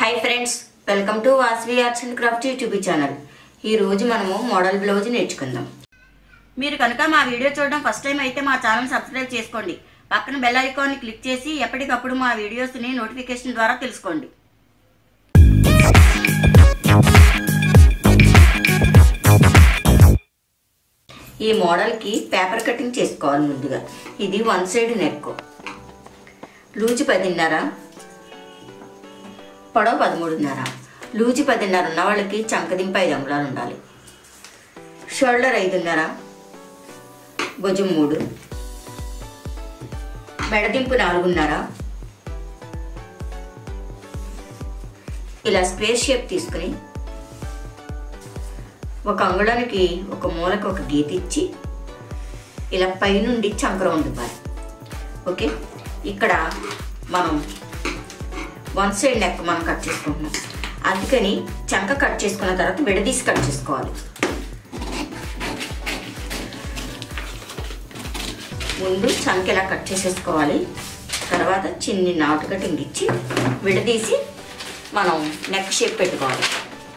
High friends welcome to Vasavi arts and craft YouTube channel. ఈ రోజు మనము మోడల్ బ్లౌజ్ నేర్చుకుందాం। మీరు కనుక మా వీడియో చూడడం ఫస్ట్ టైం అయితే మా ఛానల్ సబ్స్క్రైబ్ చేసుకోండి। పక్కన బెల్ ఐకాన్ ని క్లిక్ చేసి ఎప్పటికప్పుడు మా వీడియోస్ ని నోటిఫికేషన్ ద్వారా తెలుసుకోండి। ఈ మోడల్ కి పేపర్ కటింగ్ చేసుకోవాలి। ముందుగా ఇది వన్ సైడ్ నెక్, లూజ్ 10.5, పొడవు 13.5। లూజ్ 10.5 ఉన్న వాళ్ళకి చంకదింప 5 అంగుళాలు ఉండాలి। షోల్డర్ 5.5, భుజం 3, మెడదింపు 4.5। ఇలా స్క్వేర్ షేప్ తీసుకుని ఒక అంగుళానికి ఒక మూలకు ఒక గీత ఇచ్చి ఇలా పైనుండి చంక రౌండ్ ఇవ్వాలి। ఓకే, ఇక్కడ మనం వన్ సైడ్ నెక్ మనం కట్ చేసుకుంటున్నాం, అందుకని చంక కట్ చేసుకున్న తర్వాత విడదీసి కట్ చేసుకోవాలి। ముందు చంక ఇలా కట్ చేసేసుకోవాలి, తర్వాత చిన్ని నాటు కటింగ్ ఇచ్చి విడదీసి మనం నెక్ షేప్ పెట్టుకోవాలి।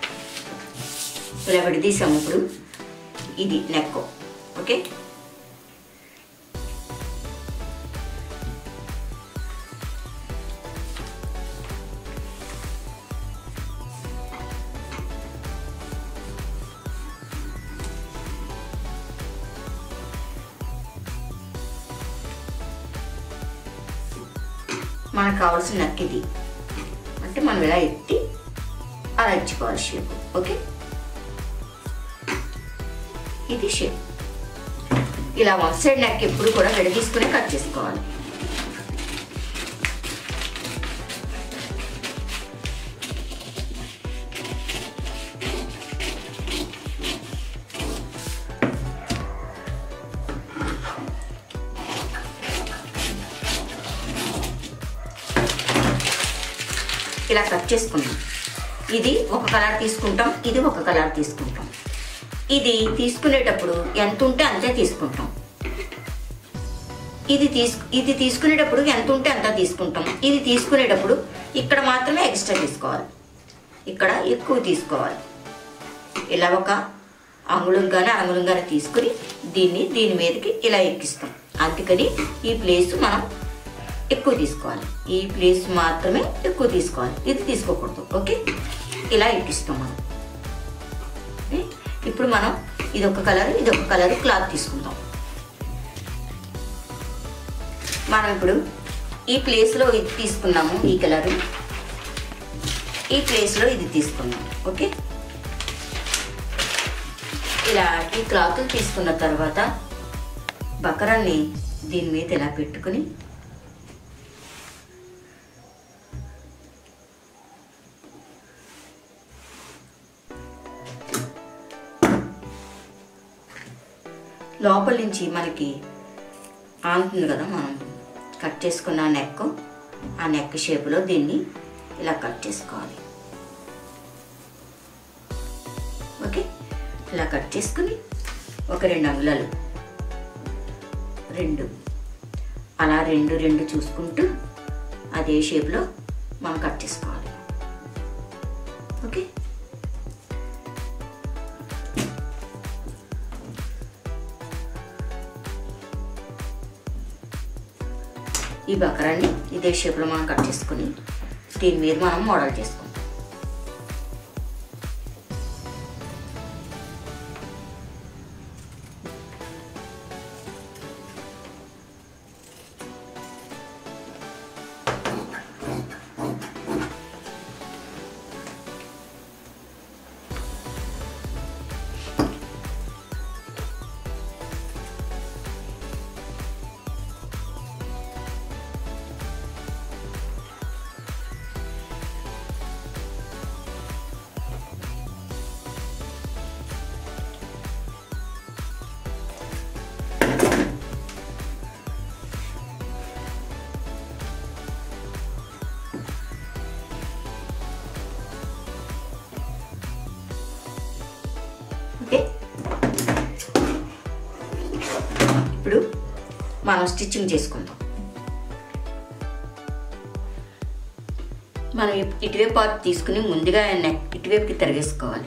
ఇలా విడదీసాము, ఇప్పుడు ఇది నెక్। ఓకే, మనకు కావాల్సిన నెక్ ఇది, అంటే మనం ఇలా ఎత్తి అలా ఇచ్చుకోవాలి షేప్। ఓకే, ఇది షేప్। ఇలా వన్ సైడ్ నెక్ ఎప్పుడు కూడా విడదీసుకుని కట్ చేసుకోవాలి। ఇలా కట్ చేసుకున్నాం, ఇది ఒక కలర్ తీసుకుంటాం, ఇది ఒక కలర్ తీసుకుంటాం। ఇది తీసుకునేటప్పుడు ఎంత ఉంటే అంతే తీసుకుంటాం, ఇది తీసుకునేటప్పుడు ఎంత ఉంటే అంత తీసుకుంటాం। ఇది తీసుకునేటప్పుడు ఇక్కడ మాత్రమే ఎక్స్ట్రా తీసుకోవాలి, ఇక్కడ ఎక్కువ తీసుకోవాలి। ఇలా ఒక అంగుళంగానే అంగుళంగానే తీసుకుని దీని మీదకి ఇలా ఎక్కిస్తాం, అందుకని ఈ ప్లేస్ మనం ఎక్కువ తీసుకోవాలి, ఈ ప్లేస్ మాత్రమే ఎక్కువ తీసుకోవాలి, ఇది తీసుకోకూడదు। ఓకే, ఇలా ఎక్కిస్తాం మనం। ఇప్పుడు మనం ఇదొక కలర్ ఇదొక కలర్ క్లాత్ తీసుకుందాం। మనం ఇప్పుడు ఈ ప్లేస్లో ఇది తీసుకున్నాము, ఈ కలరు ఈ ప్లేస్లో ఇది తీసుకున్నాం। ఓకే, ఇలా ఈ క్లాత్ తీసుకున్న తర్వాత బకరాన్ని దీని మీద ఇలా పెట్టుకుని లోపల నుంచి మనకి ఆనుతుంది కదా, మనం కట్ చేసుకున్న నెక్, ఆ నెక్ షేప్లో దీన్ని ఇలా కట్ చేసుకోవాలి। ఓకే, ఇలా కట్ చేసుకుని ఒక 2 అంగుళాలు 2 అలా 2 చూసుకుంటూ అదే షేప్లో మనం కట్ చేసుకోవాలి। ఓకే, ఈ బకరాన్ని ఇదే షేప్లో మనం కట్ చేసుకుని దీని మీద మనం మోడల్ చేసుకుంటాం। ఓకే, ఇప్పుడు మనం స్టిచ్చింగ్ చేసుకుందాం। మనం ఇటువైపు పార్ట్ తీసుకుని ముందుగా ఇటువైపుకి తిరగేసుకోవాలి.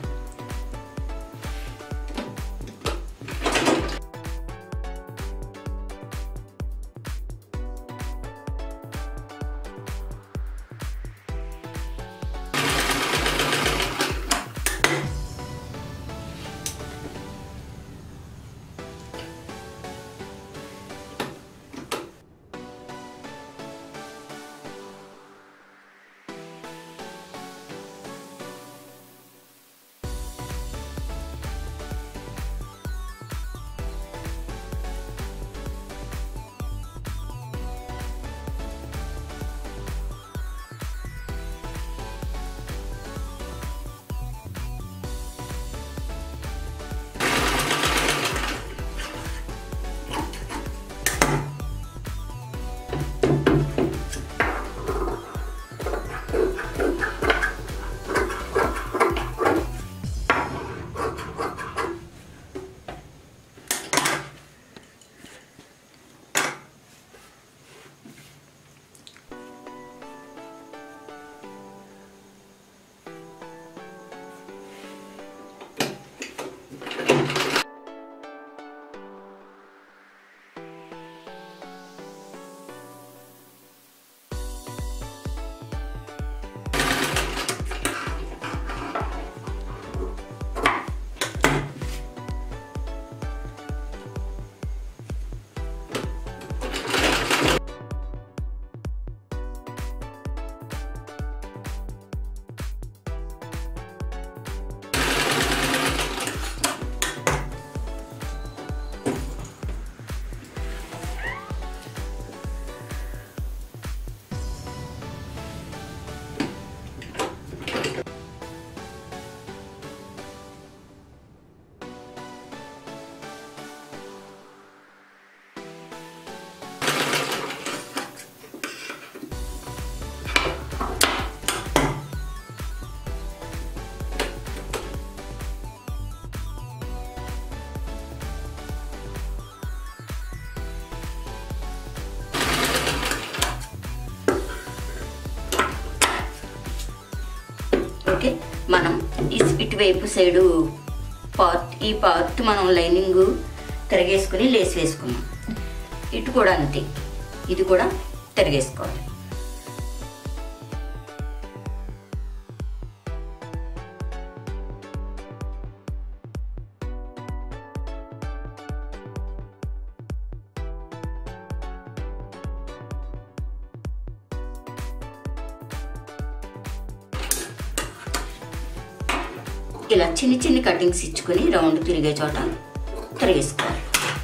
ఓకే, మనం ఇటువైపు సైడు ఈ పార్ట్ మనం లైనింగ్ తిరగేసుకుని లేస్ వేసుకున్నాం. ఇటు కూడా అంతే, ఇది కూడా తిరగేసుకోవాలి. ఇలా చిన్ని చిన్ని కటింగ్స్ ఇచ్చుకొని రౌండ్ తిరిగే చోట తిరిగేసుకోవాలి.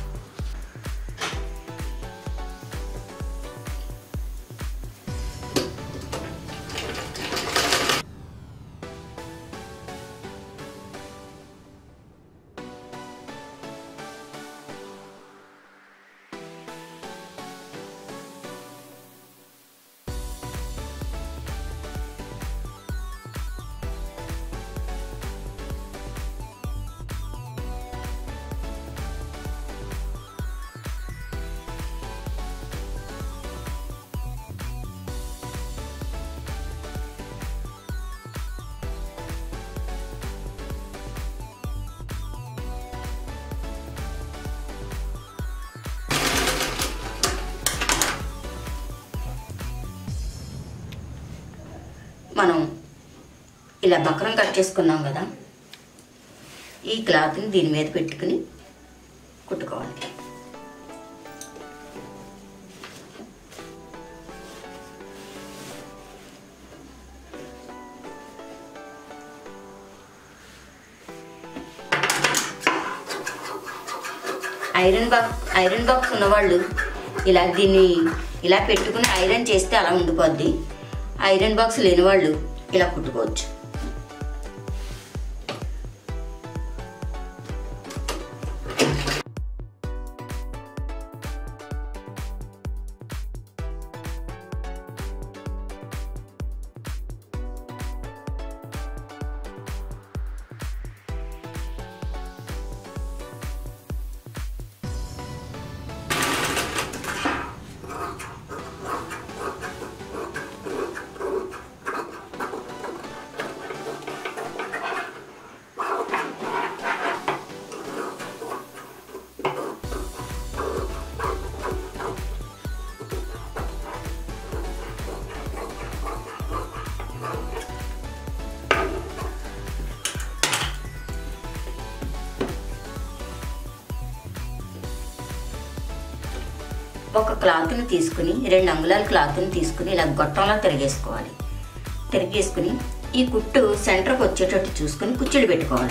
మనం ఇలా బక్రం కట్ చేసుకున్నాం కదా, ఈ క్లాత్ని దీని మీద పెట్టుకుని కుట్టుకోవాలి. ఐరన్ బాక్స్ ఉన్నవాళ్ళు ఇలా దీన్ని ఇలా పెట్టుకుని ఐరన్ చేస్తే అలా ఉండిపోద్ది. ఐరన్ బాక్స్ లేని వాళ్ళు ఇలా కుట్టుకోవచ్చు. ఒక క్లాత్ని తీసుకుని 2 అంగుళాల క్లాత్ని తీసుకుని ఇలా గొట్టంలా తిరిగేసుకోవాలి. తిరిగేసుకుని ఈ కుట్టు సెంటర్కి వచ్చేటట్టు చూసుకుని కుచ్చులు పెట్టుకోవాలి.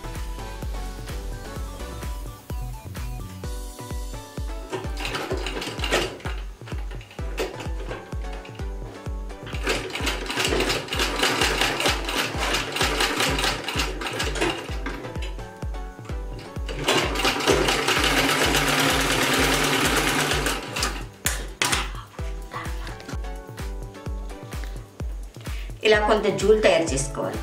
ఇలా కొంత జూలు తయారు చేసుకోవాలి.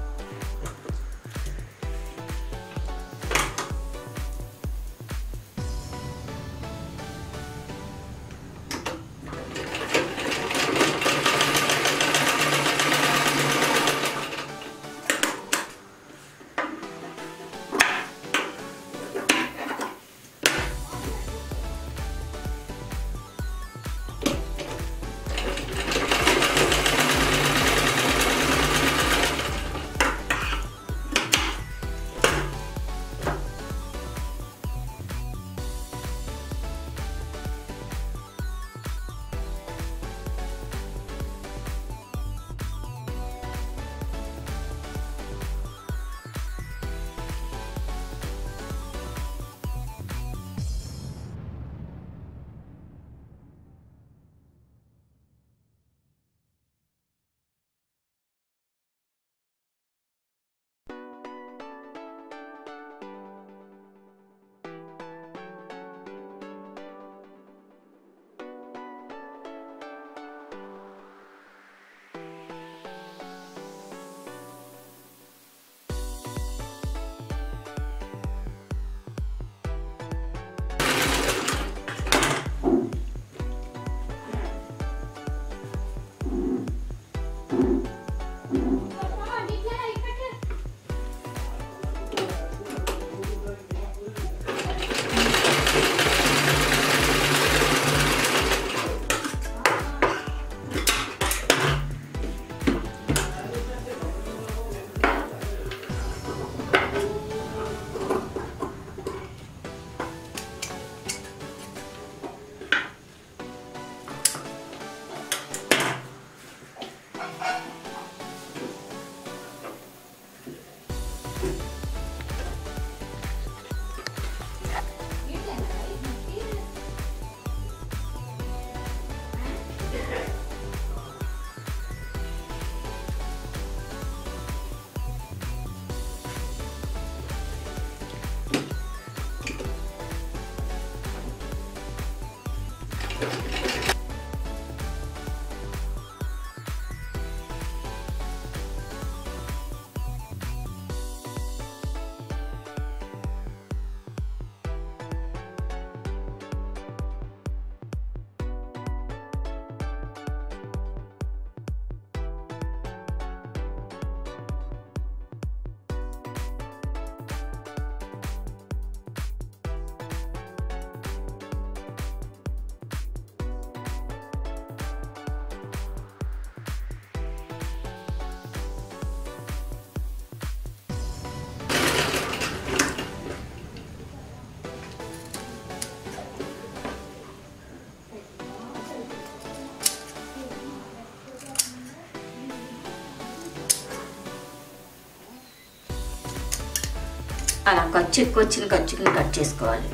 అలా ఖర్చు ఎక్కువ వచ్చిన ఖర్చుని కట్ చేసుకోవాలి.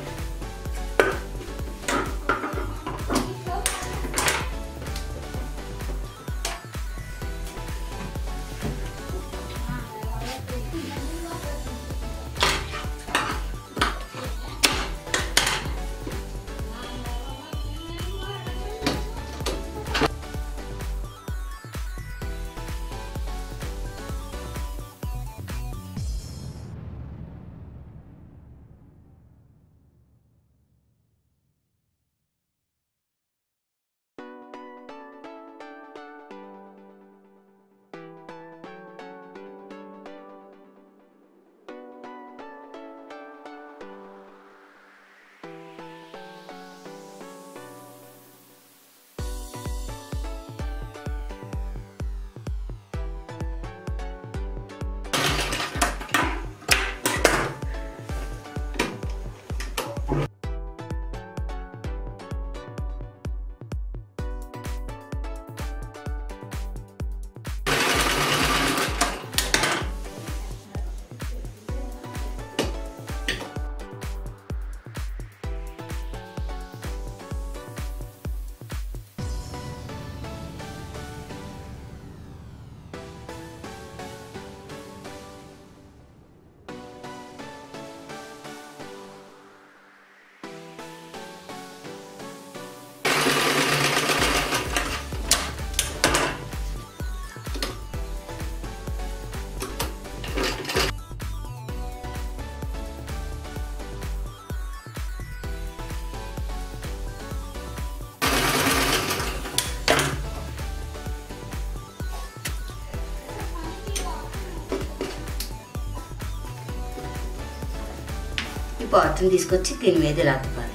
పాత్రను తీసుకొచ్చి దీని మీద ఇలా తిప్పాలి.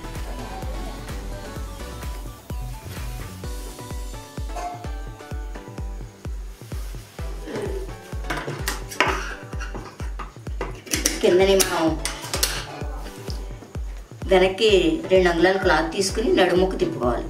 కిందని మనం వెనక్కి 2 అంగుళాల క్లాత్ తీసుకుని నడుముకు తిప్పుకోవాలి.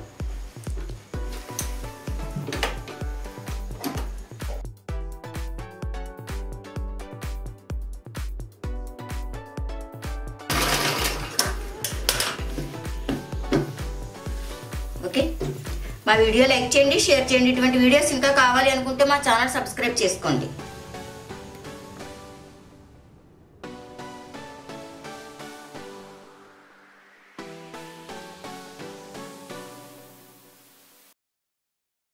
ఓకే, మా వీడియో లైక్ చేయండి, షేర్ చేయండి. ఇటువంటి వీడియోస్ ఇంకా కావాలి అనుకుంటే మా ఛానల్ సబ్స్క్రైబ్ చేసుకోండి.